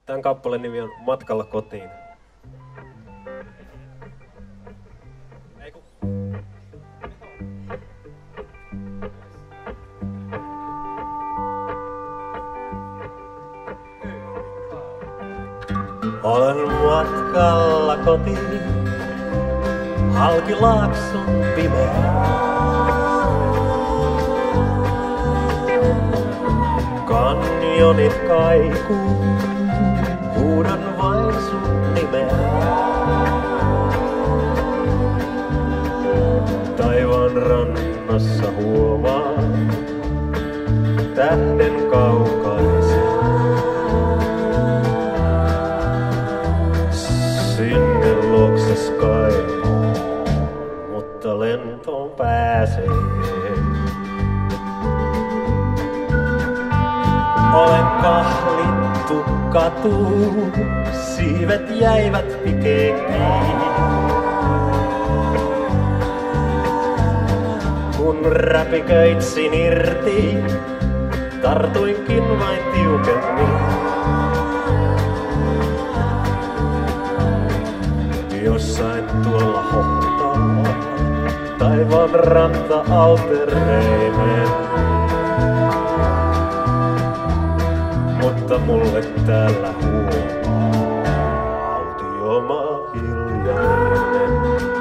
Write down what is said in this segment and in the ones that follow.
Tämän kappaleen nimi on Matkalla kotiin. Olen matkalla kotiin, halki laakson pimeä. Kanjonit kaikuu, huudan vain sun nimeä. Taivaan rannassa huomaan tähden kaukaisen. Sinne luokses kaipuu, mutta lentoon pääsee. Olen kahlittu katuun, siivet jäivät pikeen kiinni. Kun räpiköitsin irti, tartuinkin vain tiukemmin. Jossain tuolla hohtaa taivaan ranta altereinen. Mutta mulle täällä huomaa autioma hiljainen.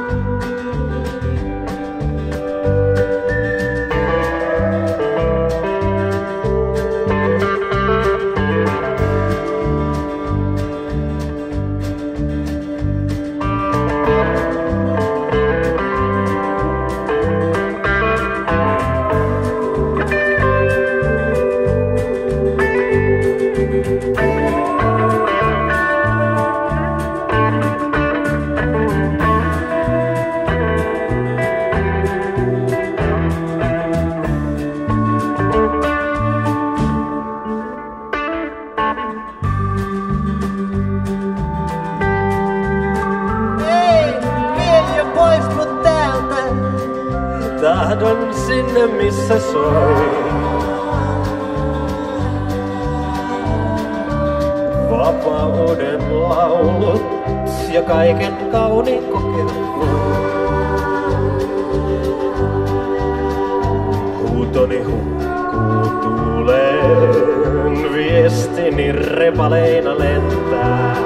Tahdon sinne missä soi vapauden laulut ja kaiken kauniin kokeilun. Huutoni hukkuu tuuleen, viestini repaleina lentää.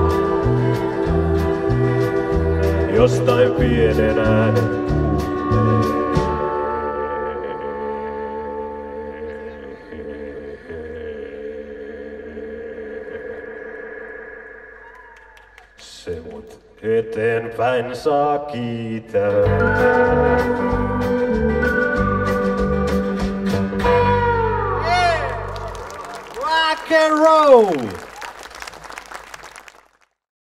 Jostain pienen äänen se mut eteenpäin saa kiitää. Yeah! Rock and roll!